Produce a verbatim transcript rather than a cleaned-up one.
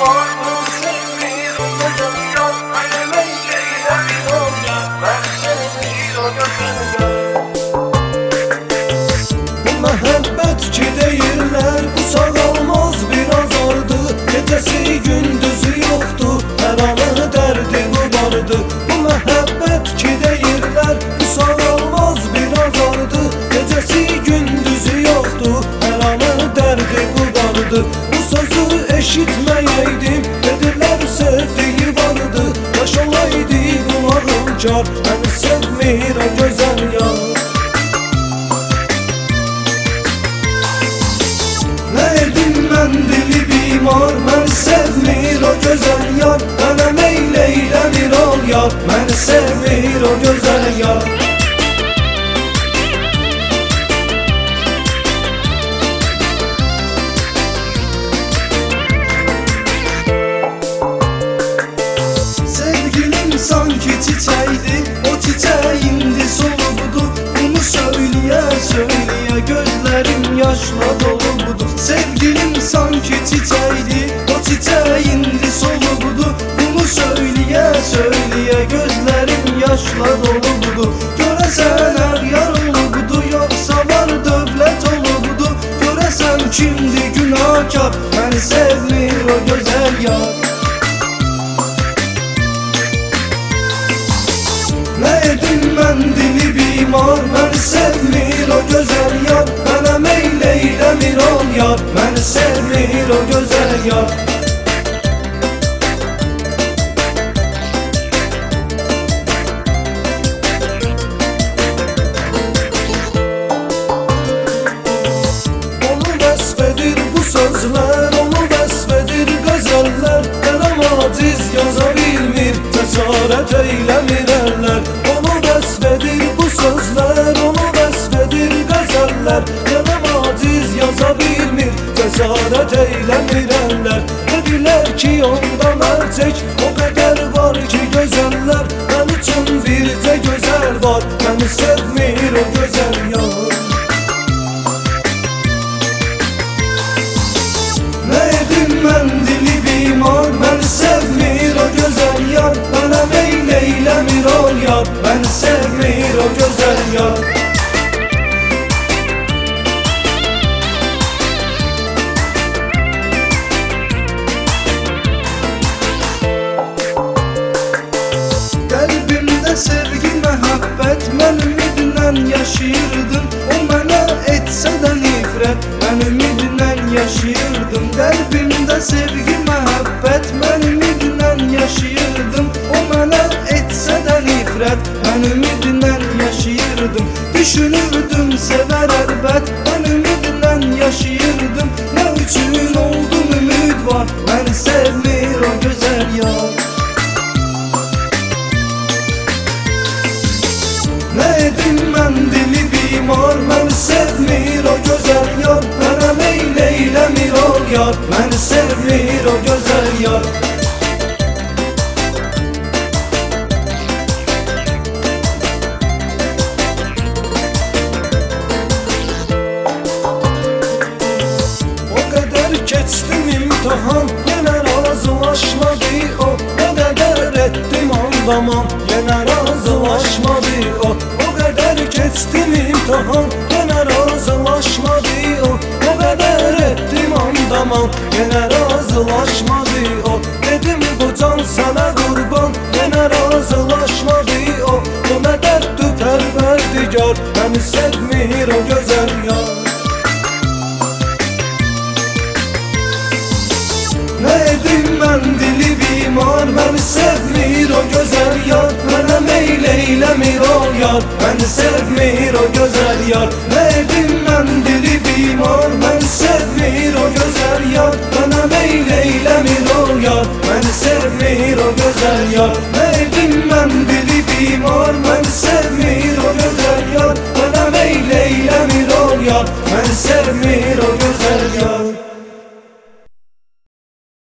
Məhəbbət ki deyirlər, bu sağalmaz bir azardı. Gecəsi gündüzü yoxdur, hər anı dərdi bu vardı. Bu məhəbbət ki deyirlər, bu sağalmaz bir azardı. Gecəsi gündüzü yoxdur, hər anı dərdi bu vardı. Bu sözü eşitməyəydim, edirlər sevdiyi vardı. Yaş olaydı qulağım kar, məni sevmir o gözəl yar. Dili bimar, mən sevmir o gözəl yar. Mənə meyl eyləmir ol yar, məni sevmir o gözəl yar. Sevgilim sanki çiçəkdi, o çiçək indi solubdu. Bunu söyləyə söyləyə gözlərim yaşla dolubudur. Sevgilim sanki çiçəkdi, o çiçək indi solubdu. Bunu söyləyə söyləyə gözlərim yaşla dolubudur. Görəsən hər yar olubdu, yoxsa var dövlət olubdu. Görəsən kimdi günahkar, məni sevmir o gözəl yar. Nə edim mən dili bimar, məni sevmir o gözəl yar. Mənə meyl eyləmir ol yar, məni sevmir o gözəl yar. Onu vəsf edir bu sözlər, onu vəsf edir qəzəllər. Qələm aciz yaza bilmir, cəsarət eyləmir əllər. Onu vəsf edir bu sözlər, onu vəsf edir qəzəllər. Qələm aciz yaza bilmir, cəsarət eyləmir əllər. Dedilər ki onda mərcək, o qədər var ki gözəllər. Mən üçün bircə gözəl var, məni sevmir o gözəl yar. Nə edim mən dili bimar, məni sevmir o gözəl yar. Mənə meyl eyləmir ol yar, məni sevmir o gözəl yar. Qəlbimdə sevgi, məhəbbət, mən ümidlə yaşayırdım. O mənə etsə də nifrət, mən ümidlə yaşayırdım. Qəlbimdə sevgi, məhəbbət, mən ümidlə yaşayırdım. O mənə etsə də nifrət, mən ümidlə yaşayırdım. Düşünürdüm sevər əlbət, mən ümidlə yaşayırdım. Nə üçün oldum ümid var, məni sevmir o gözəl yar. Nə edim mən dili bimar, məni sevmir o gözəl yar. Mənə meyl eyləmir ol yar, məni sevmir o gözəl yar. O qədər keçdim imtihan, yenə razılaşmadı o. O qədər etdim anlamam, yenə razılaşmadı o. O qədər keçdim imtihan, yenə razılaşmadı o. O qədər etdim anlamam, yenə razılaşmadı o. Dedim bu can sənə qurban, yenə razılaşmadı o. Bu nə dərdü pərverdigar, məni sevmir o gözəl yar. Nə edim mən dili bimar, məni sevmir o gözəl yar. Mənə meyl eyləmir ol yar, məni sevmir o gözəl yar. Nə edim mən dili bimar, məni sevmir o gözəl yar. Mənə meyl eyləmir ol yar, məni sevmir o gözəl yar.